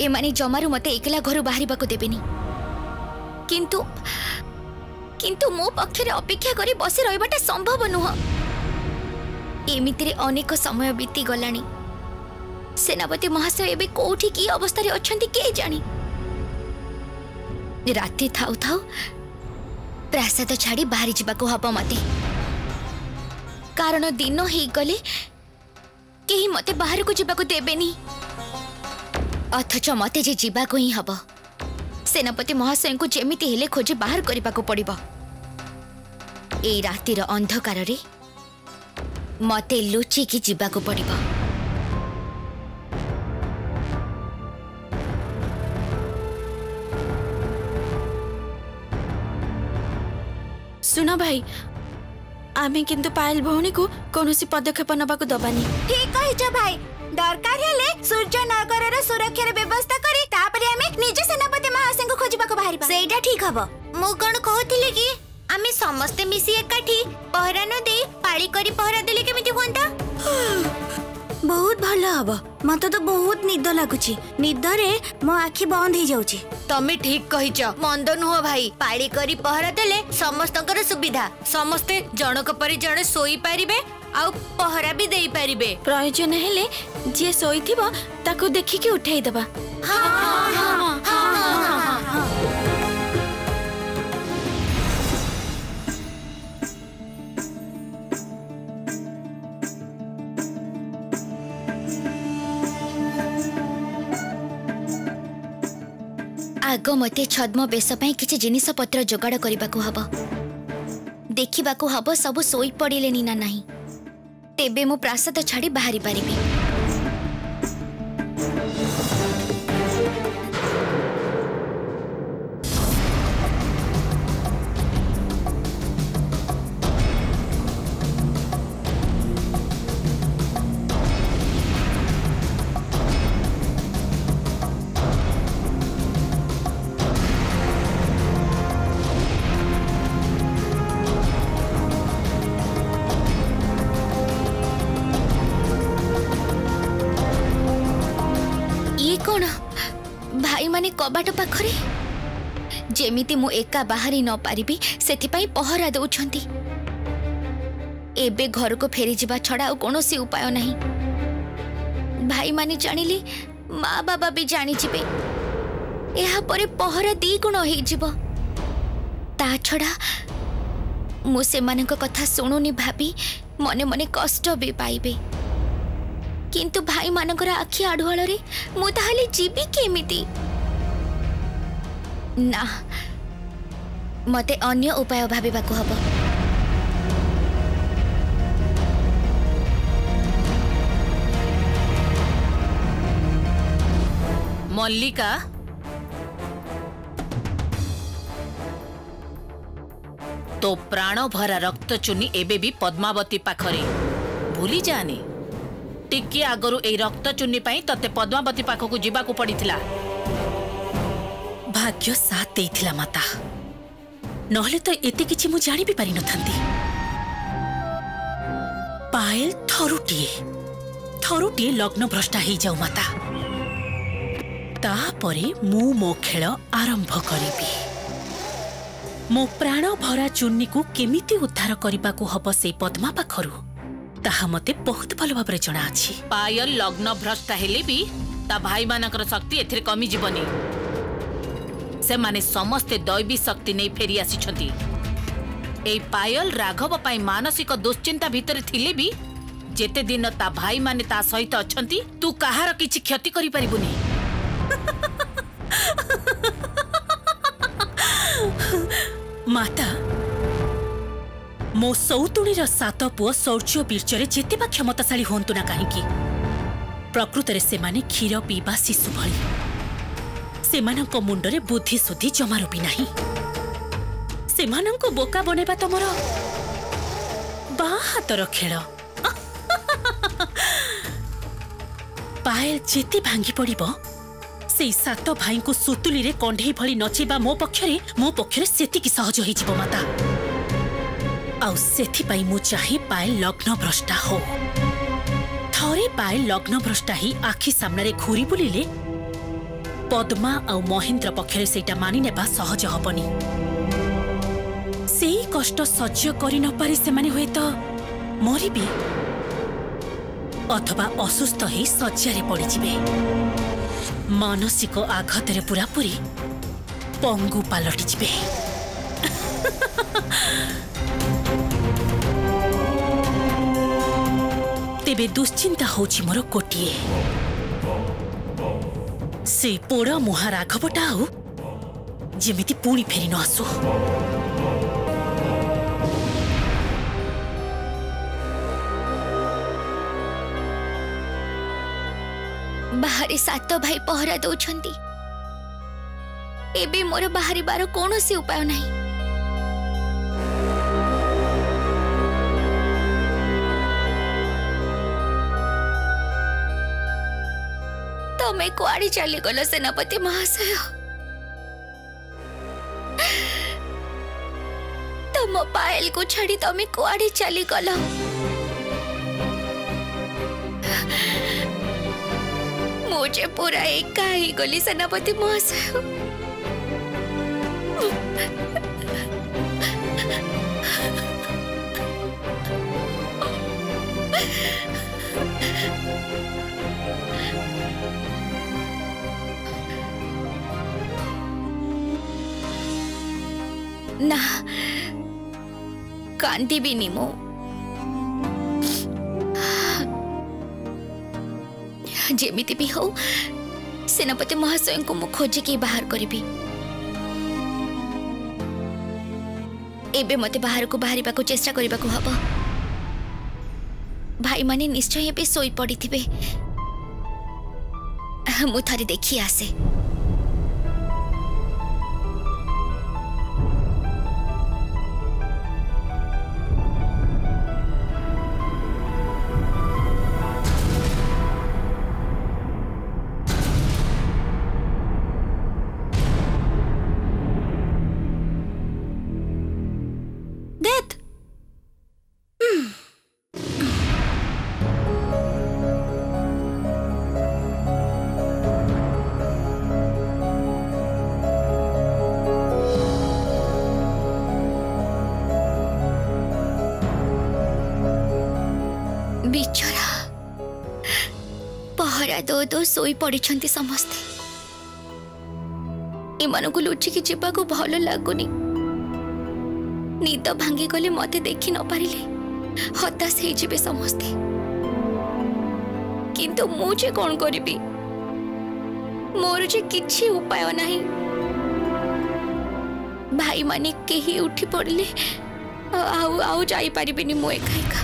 ए माने जमारू मते एकला घर बाहरी बाको देबेनी किंतु किंतु मो पक्षरे अपेक्षा करी बसी रहबाटा संभव नुह। एमितिरे अनेक समय बीती गलानी। सेनापति महाशय एबे कोठी की अवस्था रे अछंती के जानी। राति थाउ थाउ प्रासाद छाड़ी बाहरी जिबाको हब मते, कारण दिन ही गले केही मते बाहर को जिबाको देबेनी। अथच मते जे जिबाको ही हब सेनापति महाशय को जेमिति हेले खोजे बाहर करबाको पड़िबो। ए रातिर अंधकार रे मते लुची की जिबाको पड़िबो। सुनो भाई, आमे किंतु पायल भौणी को कोनोसी पदक्षेप नबाको दबानी। ठीक कहिछ भाई। दरकार हेले सूर्य नगर रे सुरक्षा रे व्यवस्था करी तापरे आमे निजे सेनापति महाशय को खोजिबाको बाहरिबा। सेटा ठीक हबो। मु कोन कहथिले कि आमे समस्त मिसी एकाठी पहरा न दे पाळी करी पहरा देले केमिति होंता? बहुत भलो हबो। मते तो बहुत निद लागुची। निद रे मो आखी बंद हो जाउची। तमे ठीक कहिच। मंद नुह भाई। पाळी करी पहरा देले समस्तकर सुविधा। समस्ते जनक परि जणे सोई पारिबे आ पहरा भी देई पारिबे। प्रयोजन हेले जे सोईथिबो ताको देखि के उठाई देबा। आग मते छद्म बेस पई किछि जिनिस पत्र जोगाड़ करबाको हबो। देखिबाको हबो सब सोई पड़िलेनी ना नाही, तेबे मु प्रासाद छाड़ी बाहरी पारिबी। भाई माने कबाट पाखरे जेमिति मु एका बाहरी न पारिबी सेति पई पहरा दउछंती। एबे घर को फेरी जिबा छडा और कोनोसी उपाय नहीं। भाई माने जानिले माँ बाबा भी जानी जिबे। एहा परे पहरा दी गुण होई जिवो। ता छडा मु से मानक कथा सुनुनी भाबी मने मने कष्ट भी पाइबे। किंतु भाई मानकर आखि आढ़ुआल रे मु ताहले जीवी केमिति? ना मते अन्य उपाय भाबिबाको हबो। मल्लिका, तो प्राण भरा रक्त चुनी एबे भी पद्मावती पाखरे भूली जानी। टिकी आगरु ए रक्त चुन्नी पाई तते पद्मावती पाखकु जीवाकु पड़िथिला। भाग्य साथ देइथिला माता, नहले तो एते किछि मु जानि भी पारि नथांती। पायल थरुटिए लग्न भ्रष्टा ही जाऊ माता, तापरे मु मो खेल आरंभ करिबी। मो प्राण भरा चुन्नी को केमिति उद्धार करिबाकु हबो से पद्मा पाखरु ताहा मते बहुत भल भाबरे जणा अछि। पायल लग्न भ्रष्टा हेले भी ता भाई मानकर शक्ति एथिरे कमी जीवनी। से माने समस्ते दैवी शक्ति नहीं फेरी आसिछंती। ए पायल राघव पाई मानसिक दुश्चिंता भितर थिले भी जेते दिन ता भाई माने ता सहित अछंती तू कहार किछि क्षति करि परिबुनी। माता, मो सौतुणीर सात पुओ शौर्य वीर्चरे जेते बा क्षमताशाली होंतु ना काहेकि प्रकृतरे से माने क्षीर पीबा शिशु भली। सेमानंको मुंडरे बुद्धि सुद्धि जमारू भी नाही। सेमानंको बोका बनेबा तमरो बाँ हातर खेल। पायल जेते भांगी पड़िबो से सात भाई को सुतुली रे कंढे भली नचेबा मो पक्षरे सेतिकी सहज होई जिवो माता। आउ सेथि पई मु चाहे पायल लग्न भ्रष्टा हो। थरे पायल लग्न भ्रष्टा ही आखि सामने रे घूरी बुलिले पद्मा आ महेंद्र पक्षरे सेटा मानि नेबा सहज हबनी। सेई कष्ट सह्य करि न पारि से माने होय तो मरिबे अथवा असुस्थ ही शଯ୍ୟାରେ पड़िजिबे। मानसिक आघातरे पूरापूरी पंगु पालटिजिबे। तेबे दुश्चिंता होछि मोर कोटिए, से पोड़ा मुहा राघवटा आउ जेमिति पुणी फेरी न आसु। बाहरी सात भाई पहरा दौछंती। एबे मोर बाहरिबार कौनसी उपाय नहीं। तमे कुआड़ी चली गल सेनापति महाशय। तम पायल को छाड़ी तमे कुआड़ी चली गल। मुझे पूरा एका ही गली सेनापति महाशय। ना कांदी भी नहीं मो। जेमिति भी हो सेनापति महाशय को मु खोजी के बाहर करिबी। एबे मते बाहर को बाहरिबा को चेष्टा करिबा को हबो। भाई माने निश्चय एबे सोई पड़ी थिबे। मु थारी देखी आसे। बिचरा पहरा दो दो सोई पड़ी समस्ते। इमान को लुचिकी जीवा को भल लगुनि। निद भांगी गले मते देखी न पारिले हताश हो जिबे समस्ते। किंतु मुझे कौन करिबी? मोर जे किछि उपाय नहीं। भाई माने केही उठी पड़ले आउ आउ जाई पारिबेनी मो एका एका।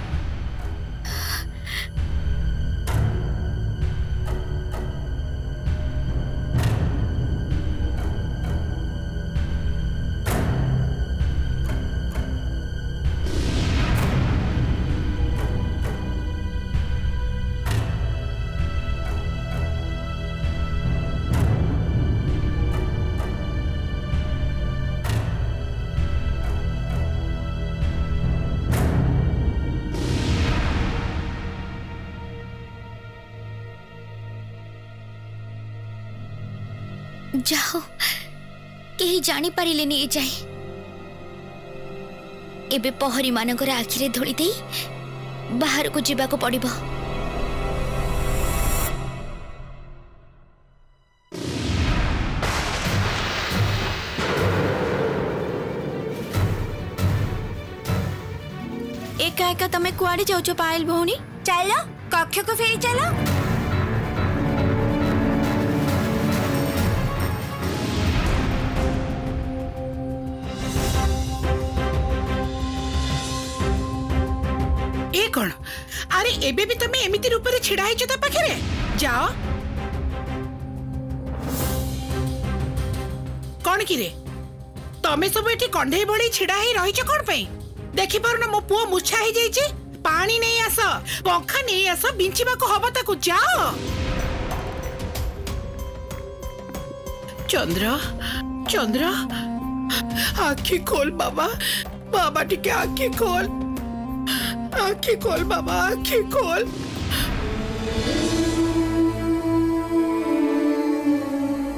जाओ कहीं जानी पारिले नहीं जाए। एबे पहरी मानकर आखिरे धोली दे बाहर को जीवा को पड़िबो। एका एका तमे कुआड़ी जाउछो पायल भौणी? चलो कक्ष को फेरी चलो। कौन? अरे एबे भी तमे एमिति रूप रे छिड़ा हिचो ता पाखरे जाओ। कौन की रे तमे सब एठी कंढे बळी छिड़ा ही रहिचो कोन पई? देखि पारन मो पुओ मुछा ही जाईची। पानी नहीं आस पंखा नहीं आस बिंचिबा को हबा ताकू जाओ। चंद्र चंद्र आखी खोल बाबा। बाबा टिके आखी खोल। आखी खोल बाबा आखी खोल।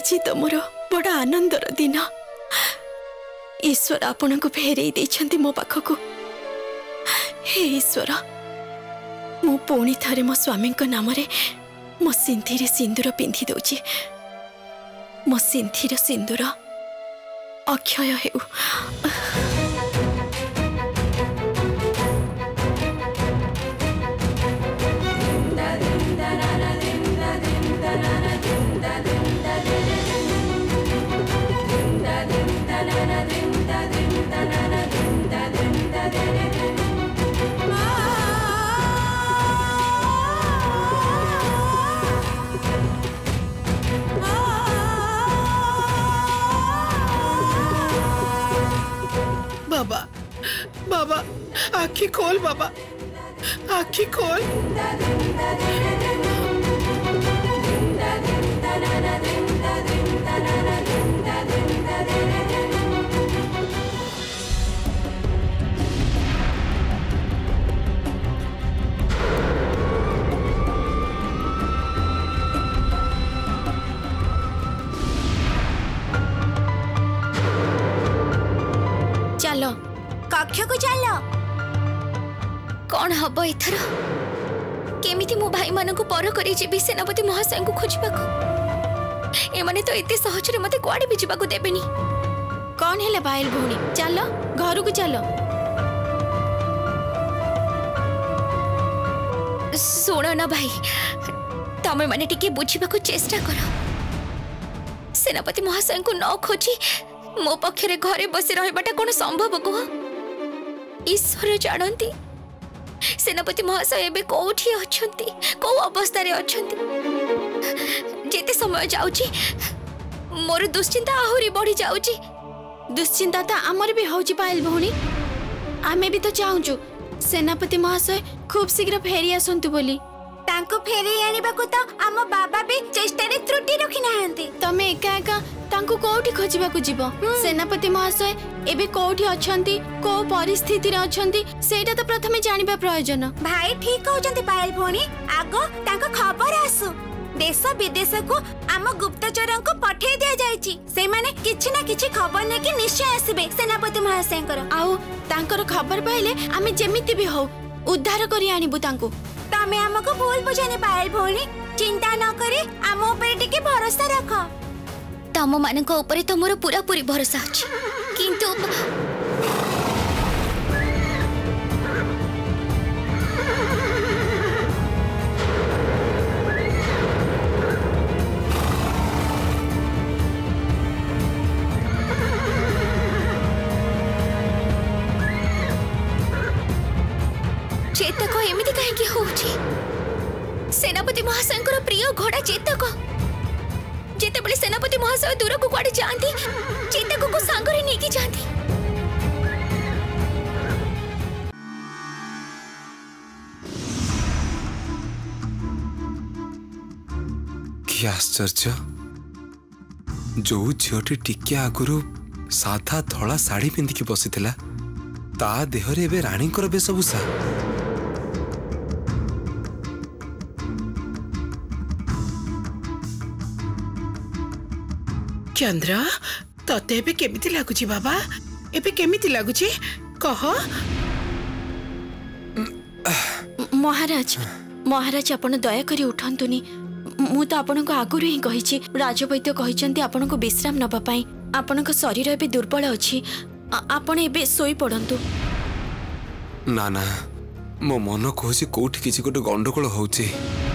आज तो मोर बड़ आनंदर दिन। ईश्वर आपण को फेरई देछंती मो पाखकु। हे ईश्वर, मु पुणी थरे मो स्वामी नाम रे मो सिंथी रे सिंदूर पिंधि दउची। मो सिंथी रे सिंदूर अक्षय हेउ। बाबा बाबा आखी खोल, बाबा आखी खोल। चलो कक्ष को चलो। कौन हब एथर? केमिति मो भाई मान को पर करी जेबी सेनापति महाशय को खोजबाको? ए माने तो एते सहज रे मते कुआडे भी जीवाको देबेनी। कौन हेले पायल भौणी? चलो घर को चलो। सुन ना भाई, तमे माने टिके बुझीबाको चेष्टा करो। सेनापति महाशय को न खोजी मो पक्षरे घरे बसी रहबाटा कोन संभव कह? ईश्वर जानती सेनापति महाशय एबे कोठी अछंती, को अवस्था रे अछंती। जेते समय जाउची मोर दुश्चिंता आहुरी बढ़ी जाउची। दुश्चिंता तो आमर भी होची पायल भौणी। आमे भी तो चाहूचु सेनापति महाशय खूब शीघ्र फेरी आसंतु बोली। तांको फेरी आनिबाको तो आम बाबा भी चेष्टा रे त्रुटि रखि नाहंती। तमे एका एका तांको कोठी खोजिबाकू जीवो? सेनापति महाशय एबे कोठी अछंती, को परिस्थिति रे अछंती, सेटा तो प्रथमे जानिबा प्रयोजन। भाई ठीक कहउचंती पायल भौणी। आगो तांको खबर आसु। देश विदेश को आम गुप्तचर को पठे दिया जायछि। से माने किछि ना किछि खबर ने कि निश्चय आसीबे सेनापति महाशयकर। आउ तांकर खबर पाइले आमे जेमिति भी हो उद्धार करी आनिबु तांको। तमे हमको भूल बुझाने पायल भौणी। चिंता न करी आम ऊपर टिके भरोसा रख। तम मान ऊपर तो मोर पूरा पूरी भरोसा अछि, किंतु चेतक एमिति कहीं होउछि? सेनापति महाशय प्रिय घोड़ा चेतक जेतेबेले सेनापति महाशय दूर को कुआडे जांती, चेतक को सांगरे नेकी जांती। कि आश्चर्य! जो झीटी टिके आगुरु साधा धला शाढ़ी पिंधिकी बसीथिला, ता देहरे एबे राणीकर वेशभूषा। चंद्र तते एबे केमिति लागुची बाबा? एबे केमिति लागुची कह? महाराज महाराज आपण दया करी उठंतुनी। मु तो आपण को आगुरु ही कहिछि, राजवैद्य कहिसंती आपण को विश्राम नबा पई। आपण को शरीर एबे दुर्बल अछि, आपण एबे सोई पड़ंतु। ना ना, मो मन कहछि कोठी किछि गोटे गंडगोल होउछि।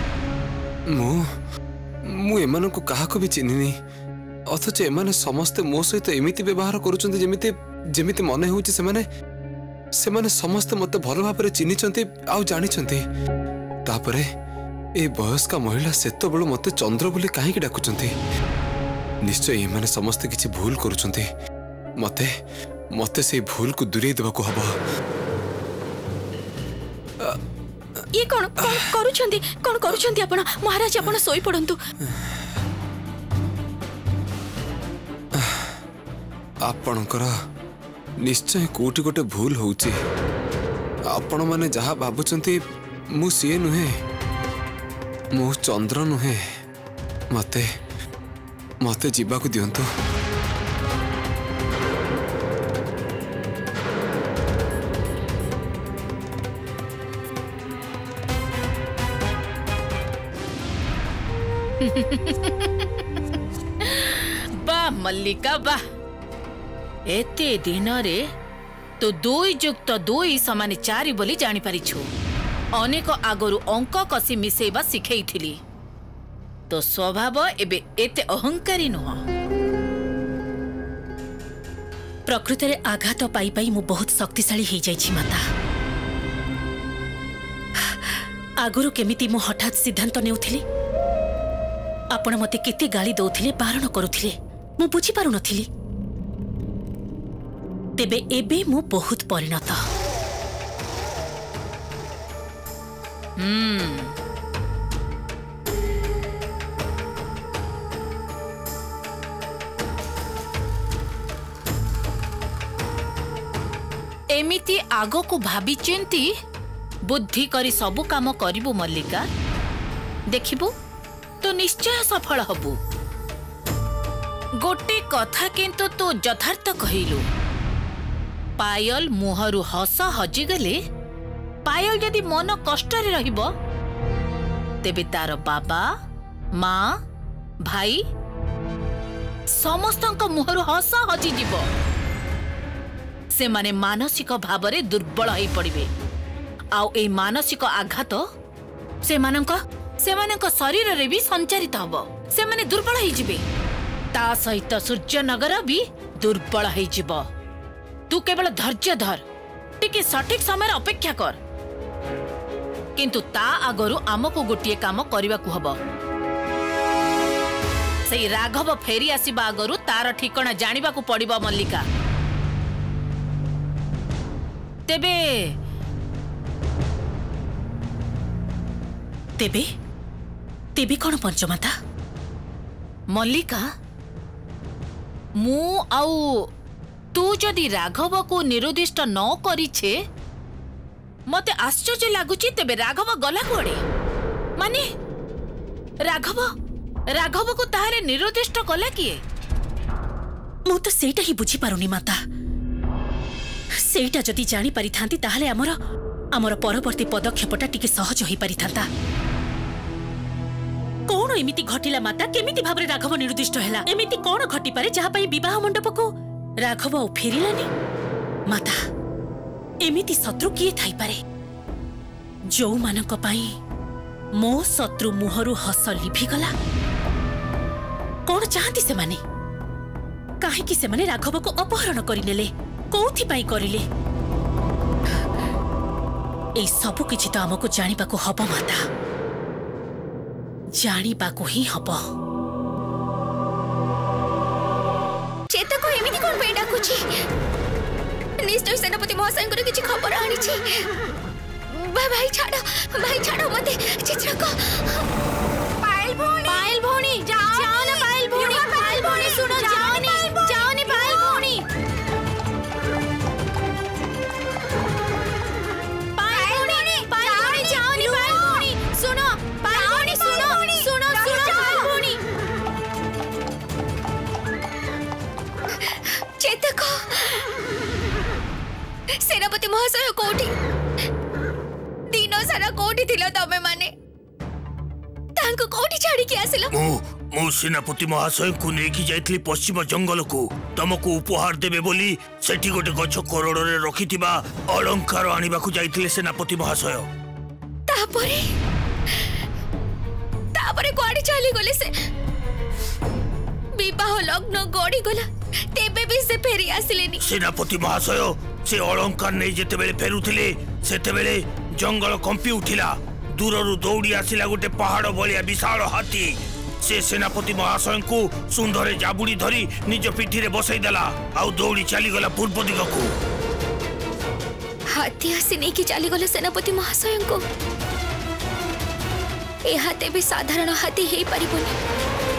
मु एमान को काहा को भी चिन्हिनी, अथच एमाने समस्ते मो सहित एमिति व्यवहार करूचंती जेमिति जेमिति मने होउछि सेमाने समस्ते मते भल भाबरे चिन्हिचंती आ जानिचंती। तापरे ए बयस्का महिला सेतो बेलु मते चंद्र बोली काहेकि डाकुचंती? निश्चय एमाने समस्ते किछि भूल करूचंती। मते मते से भूल को दूरे देबाको हबो। ये कोन करूचंती आपण? महाराज आपण सोई पड़ंतु। आपणकर निश्चय कोटी गोटे भूल होउची। आपण माने जहा भाबुचंती मु सीए नुहे, मु चंद्र नुहे। मते जीवा को दियंतु। बा मल्लिका बा एते दिन रे तो 2+2 समान 4 बोली जानी पारिछु। अनेक आगरु अंक कसी मिसेबा शिखैथिली। तो स्वभाव एबे एते अहंकारी नुह। प्रकृत रे आघात पाई पाई मु बहुत शक्तिशाली हो जाइछि माता। आगरु केमिति मु हठात सिद्धांत नेउथिली। आपण मते केते गाली दउथिले बारण करूथिले मु बुझी पारु नथिली। तेबे एबे मु बहुत परिणत। एमिति आगो को भाभी चिंती बुद्धि करी सबु काम करिबु मल्लिका। देखिबु तो निश्चय सफल हबु। गोटे कथा किंतु तू यथार्थ कहिलु। पायल मुहरु हस हजिगले पायल यदि मन कष्ट रे रहिबो तेबे तार बाबा माँ भाई समस्तंक मुहरु हस हजि जीवो। से माने मानसिक भावरे दुर्बल होई पड़िबे। आउ ए मानसिक आघात से मानक शरीर रे भी संचारित हबो। से माने दुर्बल होई जिबे। ता सहित सूर्यनगर भी दुर्बल होई जिवो। तू केवल धैर्य धर टिके सठिक समय अपेक्षा कर। किंतु ता आगरु आमको गोटिए काम करबा को हबो। सेई राघव फेरी आसीबा आगरु तार ठिकाना जानिबा को पड़िबो मल्लिका। तेबे तेबे तेबे कौन पंचमाता? मल्लिका मु आउ तू जदि राघव को निरुदिष्ट न करिछे मते आश्चर्य लागुची। तेबे राघव गला कोड़े माने राघव को ताहारे निरुदिष्ट कला किए? मु तो सेटा ही बुझी पारुनी माता। सेटा जदि जानी पारि थांती ताहले हमर परवर्ती पदक्षेपटा टिके सहज होई पारि थांता। कौन एमिति घटिला माता? केमिति भाबरे राघव निरुदिष्ट हैला? एमिति कौन घटी पारे जहा पई विवाह मंडप को राघव फेरिलानी? माता एमिति शत्रु किए थाई पारे जो मानक पाई मो शत्रु मुहरु हस लिभि गला? कौन चाहती से माने? काहे कि से माने राघव को अपहरण करिनेले? कोथि पाई करिले? ए सब किछि तो हमको जानिबा को हबो माता। जानिबा को ही हबो। चेता को एमिति कोन पे डाकुछि? निश्चय सेनापति महाशय को किछि खबर आनी छी। भाई छाड़ो मते चित्र को। पायल भौणी जाओ ना। पायल भौणी सुनो। जाओ नी पायल भौणी। सुनो पायल भौणी। चेतक सेनापति महाशय कोठी दिन सारा कोठी थिलो तमे माने? तांको कोठी छाड़ी के आसिलो? मो सेनापति महाशय को नेकी जाइथली पश्चिम जंगल को तमको उपहार देबे बोली सेठी गोटे गछ करोड़ रे रखिथिबा अलंकार आनिबा को जाइथले सेनापति महाशय। तापरे कोआडी चली गले से? विवाह लग्न गड़ी गला तेबे भी से फेरी आसिलेनी? सेनापति महाशय से अलंकार नहीं जेते बेले फेरुथिले सेते बेले जंगल कंपी उठिला। दूररु दौड़ी आसिला गोटे पहाड़ भलिया विशाल हाथी। से सेनापति महाशय को सुंदर जाबुड़ी धरी निज पिठी रे बसई देला आउ दौड़ी चली गला पूर्व दिग को। हाथी आसी नहीं कि चली गला सेनापति महाशय को? ए हाथे भी साधारण हाथी हे परिबोनी।